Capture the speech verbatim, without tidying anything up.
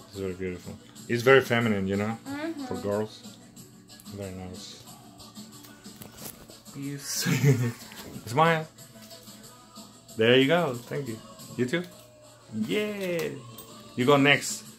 It's very beautiful. It's very feminine, you know, Mm-hmm. for girls. Very nice. Yes. Smile. There you go. Thank you. You too? Yeah. You go next.